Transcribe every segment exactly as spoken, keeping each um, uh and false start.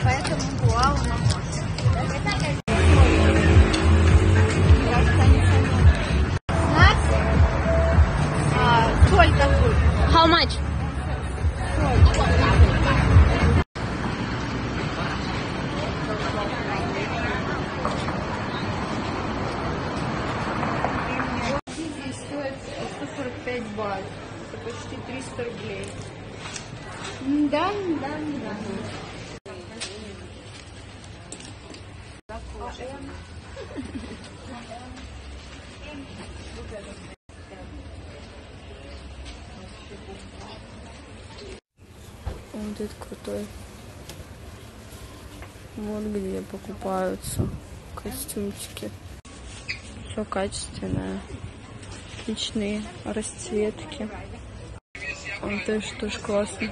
поэтому вуал на море. Сколько будет? How much? Здесь стоит сто сорок пять бат. Это почти триста рублей. Да, да, да. Вот этот крутой. Вот где покупаются костюмчики. Все качественное. Отличные расцветки. Он тоже тоже классно.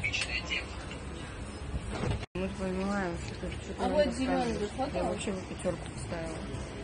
Мы понимаем, что это что-то. А вот зеленый я вообще бы пятерку ставила.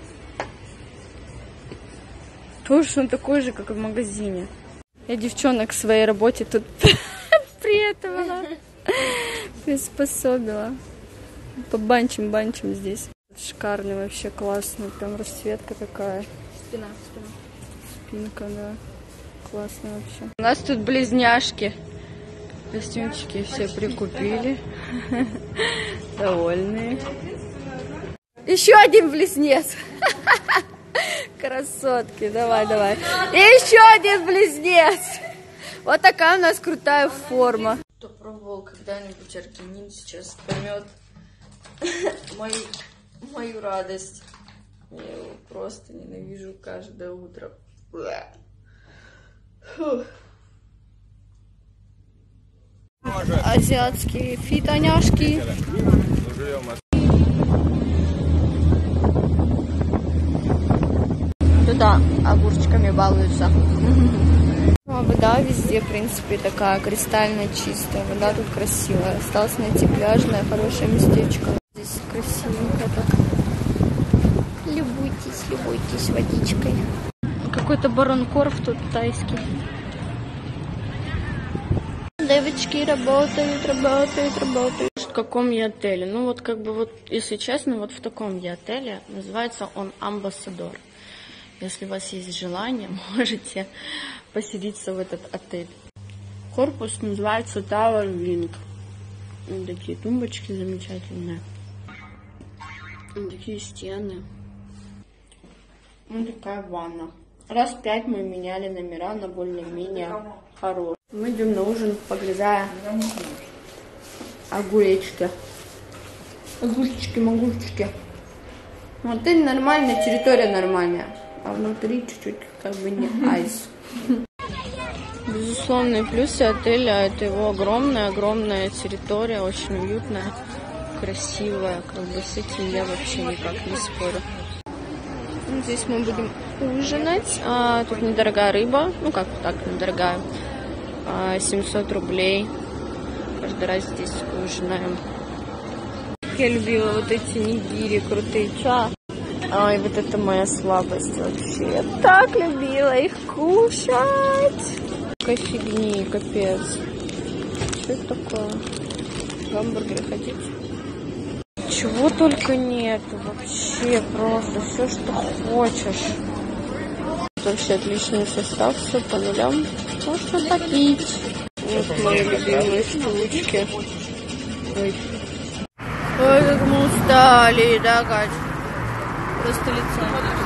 Тоже он такой же, как и в магазине. Я девчонок к своей работе тут приэтовала, приспособила. Побанчим-банчим здесь. Шикарный, вообще классный. Прям расцветка такая. Спина, спина. Спинка, да. Классно вообще. У нас тут близняшки. Костюмчики все прикупили. Довольные. Еще один близнец. Красотки, давай, давай. И еще один близнец. Вот такая у нас крутая форма. Кто пробовал когда-нибудь аргинин, сейчас поймет мою, мою радость. Я его просто ненавижу каждое утро. Фух. Азиатские фитоняшки. Туда огурчиками балуются. А вода везде, в принципе, такая кристально чистая. Вода тут красивая. Осталось найти пляжное, хорошее местечко. Здесь красивенько так. Любуйтесь, любуйтесь водичкой. Какой-то баронкорф тут тайский. Девочки работают, работают, работают. В каком я отеле? Ну вот как бы вот, если честно, вот в таком я отеле. Называется он Амбассадор. Если у вас есть желание, можете поселиться в этот отель. Корпус называется Tower Wing. Вот такие тумбочки замечательные. Вот такие стены. Вот такая ванна. Раз в пять мы меняли номера на более-менее хорошие. Мы идем на ужин, погрызая огуречки. Огурчики, магурчики. Отель нормальная, территория нормальная. А внутри чуть-чуть как бы не айс. Безусловные плюсы отеля — это его огромная-огромная территория, очень уютная, красивая. Как бы с этим я вообще никак не спорю. Здесь мы будем ужинать. А, тут недорогая рыба. Ну как так, недорогая. А, семьсот рублей. Каждый раз здесь ужинаем. Я любила вот эти нигири крутые. Ча. Ой, вот это моя слабость вообще. Я так любила их кушать. Какой фигни, капец. Что это такое? Гамбургеры хотите? Чего только нет. Вообще просто все, что хочешь. Вообще отличный состав, все по нулям. Можно попить. Вот мои любимые штучки. Ой. Ой, как мы устали, да, Кать? Просто лицо.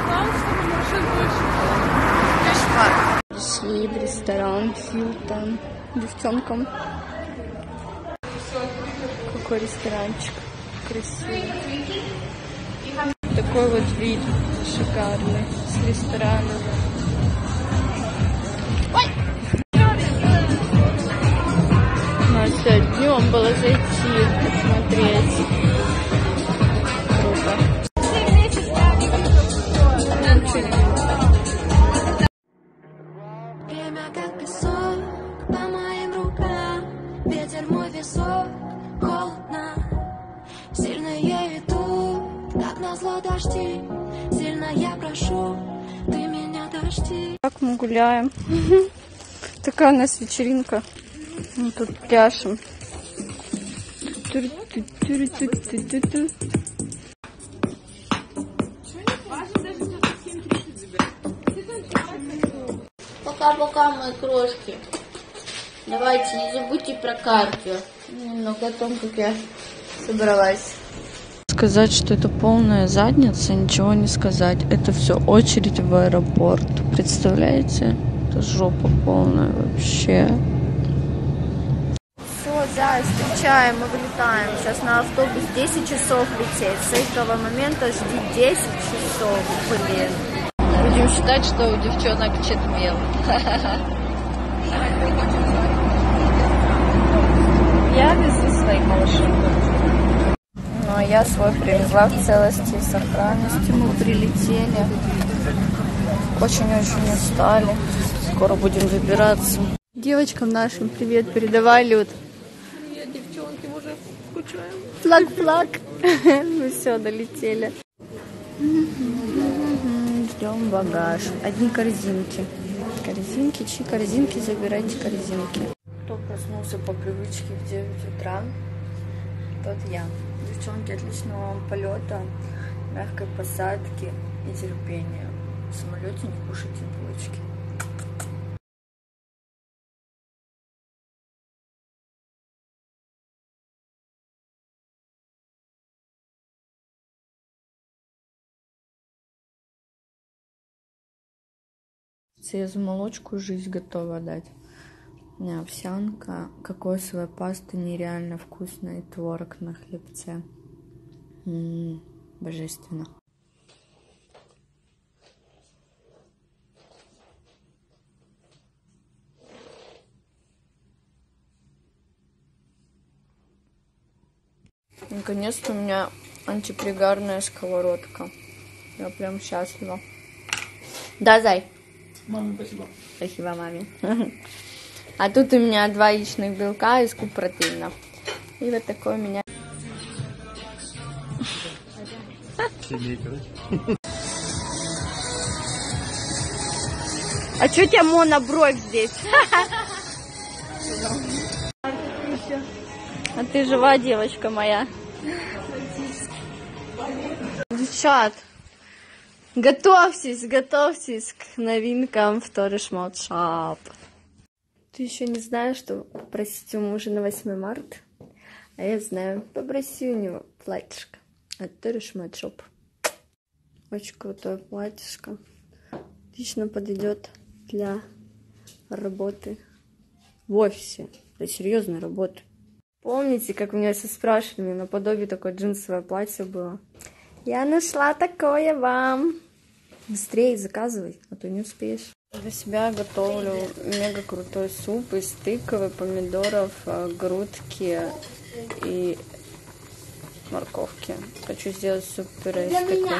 Кошмар. Пришли в ресторан Хилтон девчонкам. Какой ресторанчик красивый. Такой вот вид шикарный с ресторана. Нас днем было зайти, посмотреть. Круто. Время как песок по моим рукам, ветер мой висок, холодно, сильно я иду, как назло дожди, сильно я прошу, ты меня дожди. Как мы гуляем. Такая у нас вечеринка. Мы тут пляшем. Пока-пока, мои крошки. Давайте, не забудьте про карту. Немного о том, как я собралась. Сказать, что это полная задница, ничего не сказать. Это все очередь в аэропорт. Представляете? Это жопа полная вообще. Все, да, встречаем, мы вылетаем. Сейчас на автобус десять часов лететь. С этого момента жди десять часов, блин. Будем считать, что у девчонок четвел. Я везу свои малыши. Ну, а я свой привезла в целости и сохранности. Мы прилетели. Очень-очень устали. Скоро будем выбираться. Девочкам нашим привет передавай, Люд. Привет, девчонки, мы уже скучаем. Флаг-флаг. Мы все, долетели. Ждем багаж. Одни корзинки. Корзинки, чьи корзинки, забирайте корзинки. Кто проснулся по привычке в девять утра, тот я. Девчонки, отличного вам полета, мягкой посадки и терпения. В самолете не кушайте булочки. Я за молочку жизнь готова дать. У меня овсянка, кокосовая паста нереально вкусная, и творог на хлебце. М-м, божественно. Наконец-то у меня антипригарная сковородка. Я прям счастлива. Да, зай? Маме спасибо. Спасибо, маме. А тут у меня два яичных белка и скуп протеина. И вот такой у меня. А что у тебя монобровь здесь? А ты жива, девочка моя? Девчат, готовьтесь, готовьтесь к новинкам в Торишмот Шоп. Ты еще не знаешь, что попросить у мужа на восьмое марта? А я знаю, попроси у него платьишко от Торишмот Шоп. Очень крутое платьишко. Отлично подойдет для работы в офисе, для серьезной работы. Помните, как меня все спрашивали, мне наподобие такое джинсовое платье было? Я нашла такое вам. Быстрее заказывай, а то не успеешь. Для себя готовлю мега крутой суп из тыквы, помидоров, грудки и морковки. Хочу сделать суп-пюре из тыквы.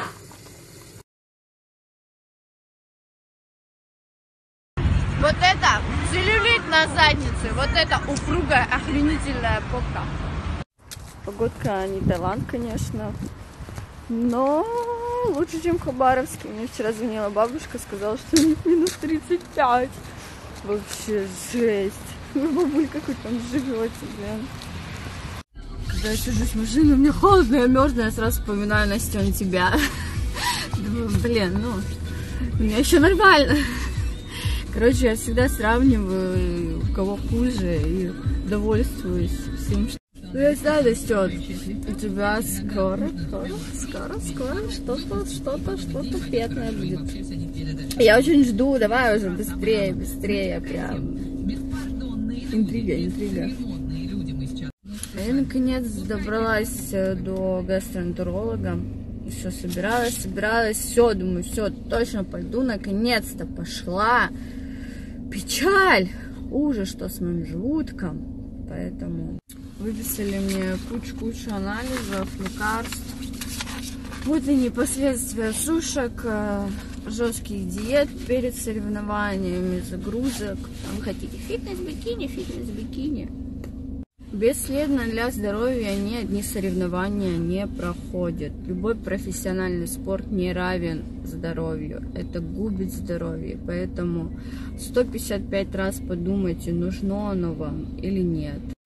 Вот это целлюлит на заднице, вот это упругая, охренительная попка. Погодка не Таиланд, конечно, но лучше, чем в Хабаровске. Мне вчера звонила бабушка, сказала, что у них минус тридцать пять. Вообще жесть. Ну, бабулька, как там живете, блин. Когда я сижу в машине, мне холодно, я мерзну, я сразу вспоминаю, Настен, тебя. Думаю, блин, ну, у меня еще нормально. Короче, я всегда сравниваю, у кого хуже, и довольствуюсь всем, что... Ну, я знаю, Настен, у тебя скоро, скоро, скоро, скоро что-то, что-то, что-то фетное будет. Я очень жду, давай уже быстрее, быстрее, прям. Интрига, интрига. Я, наконец, добралась до гастроэнтеролога. Все, собиралась, собиралась, все, думаю, все, точно пойду, наконец-то пошла. Печаль, ужас, что с моим желудком, поэтому выписали мне кучу-кучу анализов, лекарств. Вот и последствия сушек, жестких диет перед соревнованиями, загрузок. Вы хотите фитнес-бикини, фитнес-бикини. Бесследно для здоровья ни одни соревнования не проходят. Любой профессиональный спорт не равен здоровью. Это губит здоровье. Поэтому сто пятьдесят пять раз подумайте, нужно оно вам или нет.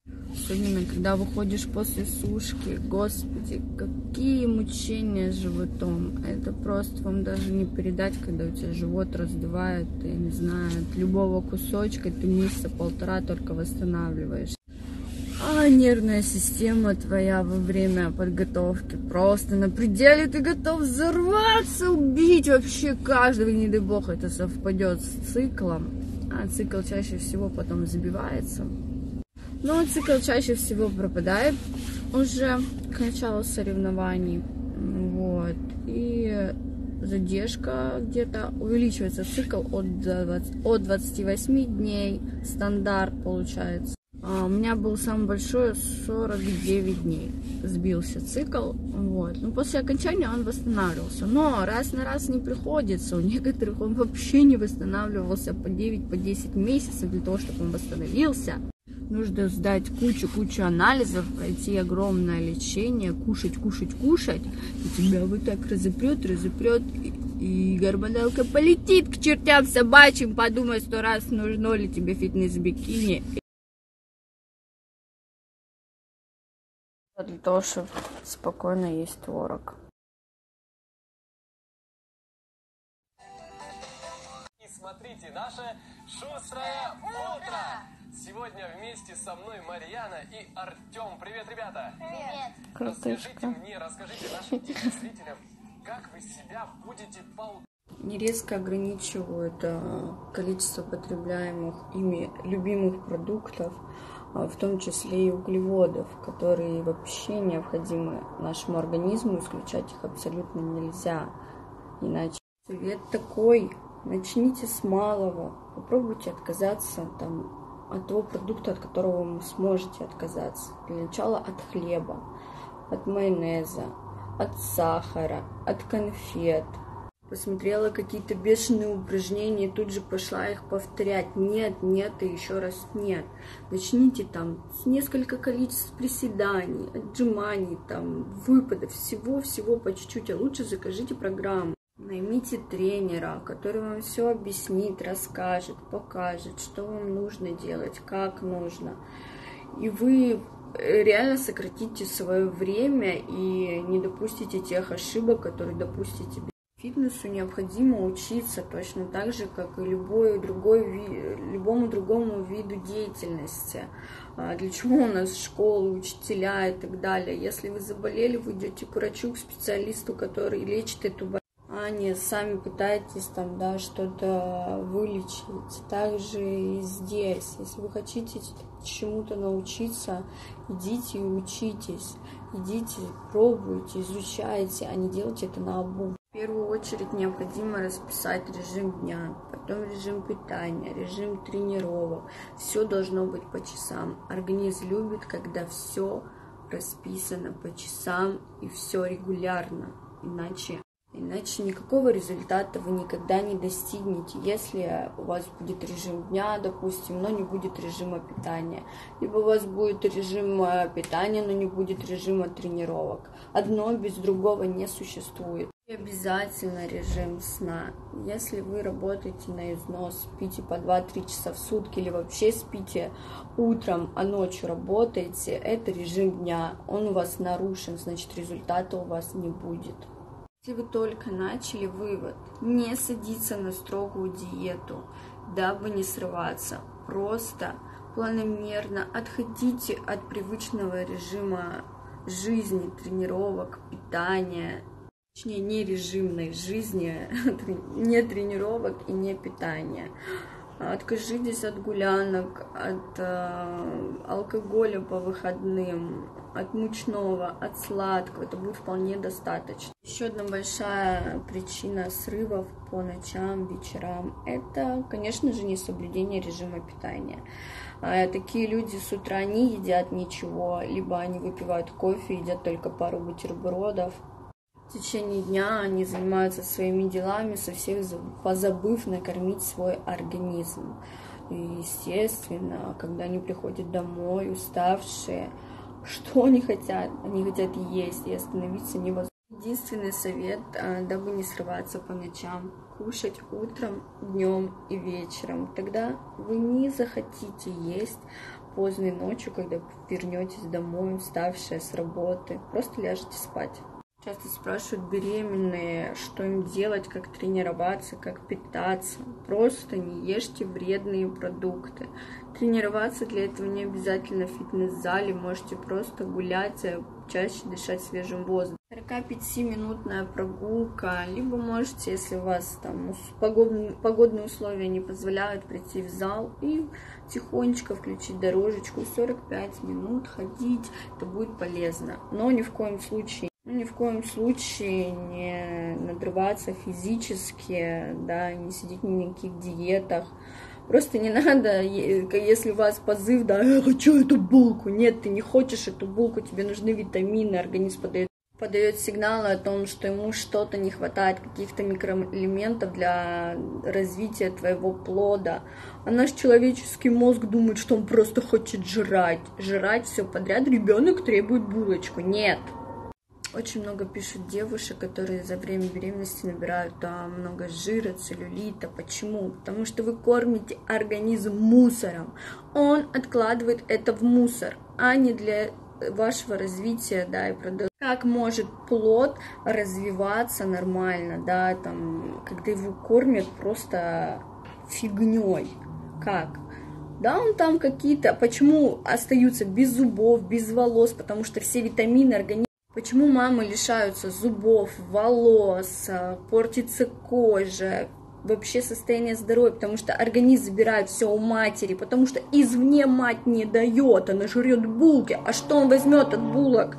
особенно когда выходишь после сушки. Господи, какие мучения с животом. Это просто вам даже не передать, когда у тебя живот раздувает, я не знаю, от любого кусочка ты месяца полтора только восстанавливаешь. А нервная система твоя во время подготовки просто на пределе, ты готов взорваться, убить вообще каждого, не дай бог это совпадет с циклом, а цикл чаще всего потом забивается, но цикл чаще всего пропадает уже к началу соревнований, вот, и задержка где-то увеличивается цикл от двадцати восьми дней, стандарт получается. У меня был самый большой сорок девять дней, сбился цикл, вот. Но после окончания он восстанавливался, но раз на раз не приходится, у некоторых он вообще не восстанавливался по девять, по десять месяцев. Для того, чтобы он восстановился, нужно сдать кучу-кучу анализов, пройти огромное лечение, кушать, кушать, кушать, и тебя вот так разопрет, разопрет, и, и гормоналка полетит к чертям собачьим, подумай сто раз, нужно ли тебе фитнес-бикини. Для того, чтобы спокойно есть творог. И смотрите, наше шустрое утро! Сегодня вместе со мной Марьяна и Артем. Привет, ребята! Привет! Расскажите мне, расскажите нашим телезрителям, как вы себя будете по утрам. Не резко ограничивают количество потребляемых ими любимых продуктов, в том числе и углеводов, которые вообще необходимы нашему организму, исключать их абсолютно нельзя. Иначе совет такой: начните с малого, попробуйте отказаться там от того продукта, от которого вы сможете отказаться. Для начала от хлеба, от майонеза, от сахара, от конфет. Посмотрела какие-то бешеные упражнения и тут же пошла их повторять. Нет, нет и еще раз нет. Начните там с несколько количеств приседаний, отжиманий, там, выпадов, всего-всего по чуть-чуть. А лучше закажите программу. Наймите тренера, который вам все объяснит, расскажет, покажет, что вам нужно делать, как нужно. И вы реально сократите свое время и не допустите тех ошибок, которые допустите. Фитнесу необходимо учиться точно так же, как и любой другой, любому другому виду деятельности. Для чего у нас школы, учителя и так далее? Если вы заболели, вы идете к врачу, к специалисту, который лечит эту болезнь, а не сами пытаетесь там, да, что-то вылечить. Также и здесь. Если вы хотите чему-то научиться, идите и учитесь. Идите, пробуйте, изучайте, а не делайте это наобум. В первую очередь необходимо расписать режим дня, потом режим питания, режим тренировок. Все должно быть по часам. Организм любит, когда все расписано по часам и все регулярно. Иначе, иначе никакого результата вы никогда не достигнете, если у вас будет режим дня, допустим, но не будет режима питания. Либо у вас будет режим питания, но не будет режима тренировок. Одно без другого не существует. И обязательно режим сна. Если вы работаете на износ, спите по два-три часа в сутки или вообще спите утром, а ночью работаете, это режим дня. Он у вас нарушен, значит результата у вас не будет. Если вы только начали, вывод: не садиться на строгую диету, дабы не срываться. Просто планомерно отходите от привычного режима жизни, тренировок, питания. Точнее, не режимной жизни, не тренировок и не питания. Откажитесь от гулянок, от э, алкоголя по выходным, от мучного, от сладкого. Это будет вполне достаточно. Еще одна большая причина срывов по ночам, вечерам — это, конечно же, несоблюдение режима питания. Такие люди с утра не едят ничего, либо они выпивают кофе, едят только пару бутербродов. В течение дня они занимаются своими делами, совсем позабыв накормить свой организм. И, естественно, когда они приходят домой, уставшие, что они хотят? Они хотят есть, и остановиться невозможно. Единственный совет, дабы не срываться по ночам: кушать утром, днем и вечером. Тогда вы не захотите есть поздней ночью, когда вернетесь домой, уставшие с работы. Просто ляжете спать. Часто спрашивают беременные, что им делать, как тренироваться, как питаться. Просто не ешьте вредные продукты. Тренироваться для этого не обязательно в фитнес-зале, можете просто гулять, чаще дышать свежим воздухом. сорок пятиминутная прогулка, либо можете, если у вас там погодные, погодные условия не позволяют, прийти в зал и тихонечко включить дорожечку, сорок пять минут ходить, это будет полезно. Но ни в коем случае Ну, ни в коем случае не надрываться физически, да, не сидеть ни на каких диетах. Просто не надо, если у вас позыв, да, я хочу эту булку. Нет, ты не хочешь эту булку, тебе нужны витамины, организм подает, подает сигналы о том, что ему что-то не хватает, каких-то микроэлементов для развития твоего плода. А наш человеческий мозг думает, что он просто хочет жрать. Жрать все подряд, ребенок требует булочку. Нет. Очень много пишут девушек, которые за время беременности набирают да, много жира, целлюлита. Почему? Потому что вы кормите организм мусором. Он откладывает это в мусор, а не для вашего развития, да, и продолжения. Как может плод развиваться нормально, да, там, когда его кормят просто фигней? Как? Да, он там какие-то... Почему остаются без зубов, без волос? Потому что все витамины организма. Почему мамы лишаются зубов, волос, портится кожа, вообще состояние здоровья? Потому что организм забирает все у матери, потому что извне мать не дает, она жрет булки. А что он возьмет от булок?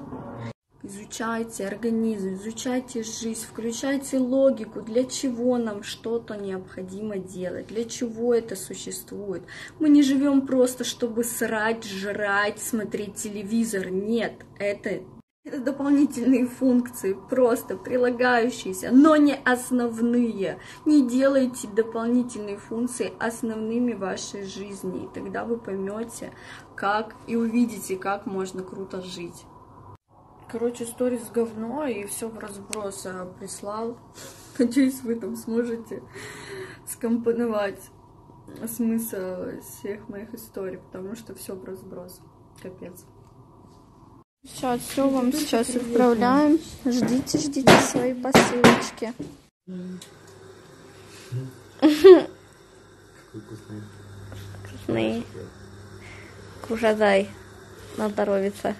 Изучайте организм, изучайте жизнь, включайте логику, для чего нам что-то необходимо делать, для чего это существует. Мы не живем просто, чтобы срать, жрать, смотреть телевизор. Нет, это... Это дополнительные функции, просто прилагающиеся, но не основные. Не делайте дополнительные функции основными в вашей жизни, и тогда вы поймете, как, и увидите, как можно круто жить. Короче, сторис говно, и все в разброс прислал. Надеюсь, вы там сможете скомпоновать смысл всех моих историй, потому что все в разброс. Капец. Сейчас все вам сейчас отправляем. Ждите, ждите свои посылочки. Вкусные. Кушай, Зай. На здоровьице.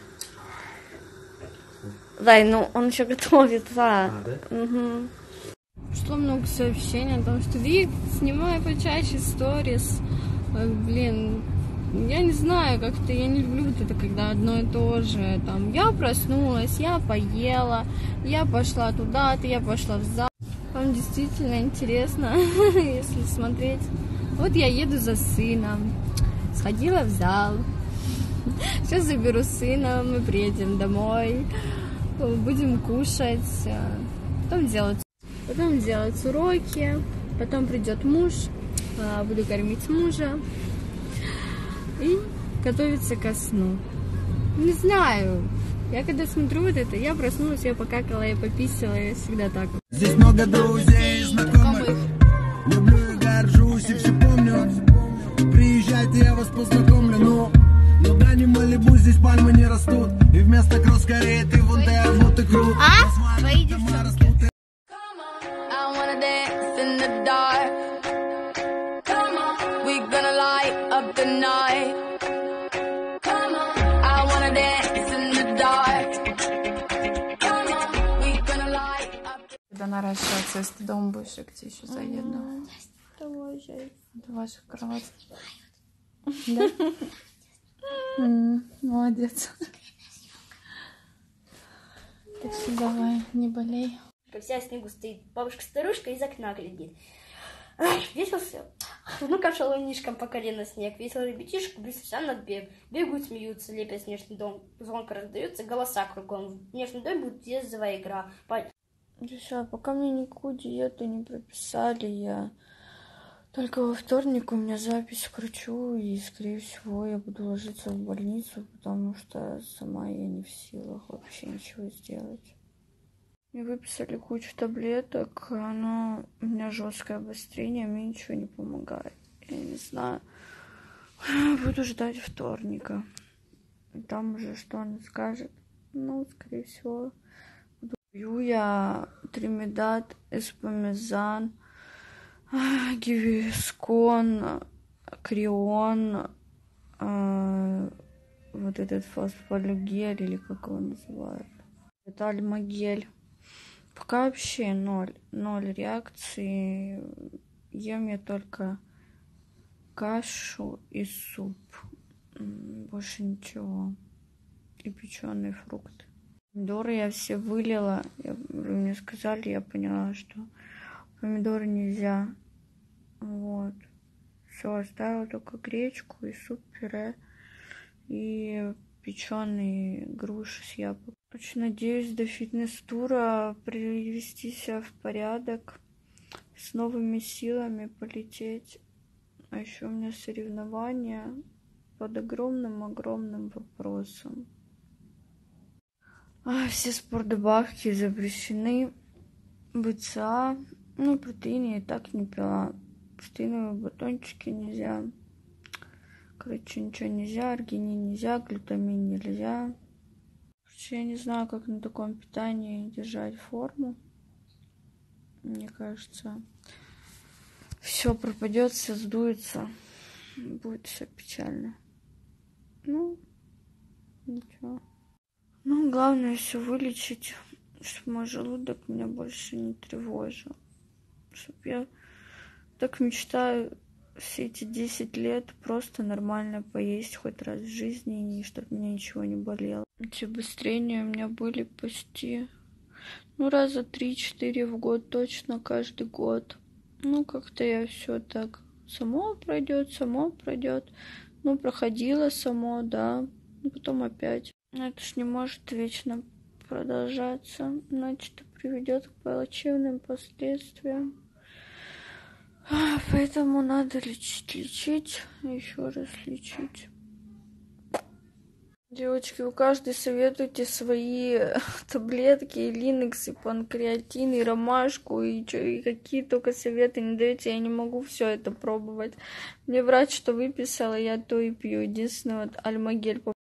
Зай, ну он еще готовится. А, да? Угу. Пришло много сообщений о том, что Вик, снимай почаще сторис. Блин. Я не знаю, как-то я не люблю вот это, когда одно и то же. Там, я проснулась, я поела, я пошла туда-то, я пошла в зал. Вам действительно интересно, если смотреть. Вот я еду за сыном, сходила в зал. Сейчас заберу сына, мы приедем домой, будем кушать, потом делать, потом делать уроки, потом придет муж, буду кормить мужа. И готовиться ко сну. Не знаю. Я когда смотрю вот это, я проснулась, я покакала, я пописала, я всегда так. Здесь много друзей, знакомых. Люблю и горжусь, и все помню. Приезжайте, я вас познакомлю, но но да не Малибу, здесь пальмы не растут. И вместо кросс скорее ты вон ты, вот и круг. А? Твои девчонки. Когда наращиваться, если дом будешь, я к тебе еще заеду. Давай, Жень. До ваших кроватей. Да? Молодец. Так что давай, не болей. Вся снегу стоит бабушка-старушка из окна глядит. Ай, весело все. Ну-ка, шалунишкам по колено снег. Весело ребятишек быстро над бег. Бегают, смеются, лепят снежный дом. Звонко раздаются голоса кругом. Снежный дом будет ездовая игра. Душа, пока мне никакую диету не прописали, я только во вторник у меня запись кручу, и, скорее всего, я буду ложиться в больницу, потому что сама я не в силах вообще ничего сделать. Мне выписали кучу таблеток, но у меня жесткое обострение, мне ничего не помогает. Я не знаю, Буду ждать вторника. Там уже что он скажет. Ну, скорее всего. Пью я Тримедат, Эспумизан, Гивискон, Крион, э, вот этот фосфолюгель, или как его называют. Это альмагель. Пока вообще ноль. Ноль реакции. Ем я только кашу и суп. Больше ничего. И печеные фрукты. Помидоры я все вылила. Я, вы мне сказали, я поняла, что помидоры нельзя. Вот. Все, оставила только гречку и суп-пюре. И печеные груши с яблоком. Очень надеюсь до фитнес-тура привести себя в порядок. С новыми силами полететь. А еще у меня соревнования под огромным-огромным вопросом. А, все спортдобавки запрещены. БЦА, ну, протеины я и так не пила. Протеиновые батончики нельзя. Короче, ничего нельзя. Аргинин нельзя, глютамин нельзя. Короче, я не знаю, как на таком питании держать форму. Мне кажется, все пропадет, все сдуется. Будет все печально. Ну, ничего. Ну, главное все вылечить, чтобы мой желудок меня больше не тревожил. Чтобы я так мечтаю все эти десять лет просто нормально поесть хоть раз в жизни, и чтобы меня ничего не болело. Эти обострения у меня были почти, ну, раза три-четыре в год, точно каждый год. Ну, как-то я все так, само пройдет, само пройдет. Ну, проходило само, да, и потом опять. Это ж не может вечно продолжаться, иначе это приведет к плачевным последствиям. Поэтому надо лечить, лечить, еще раз лечить. Девочки, вы каждый советуете свои таблетки, и линекс, и панкреатин, и ромашку, и, чё, и какие только советы не даете, я не могу все это пробовать. Мне врач что выписала, я то и пью. Единственное, вот альмагель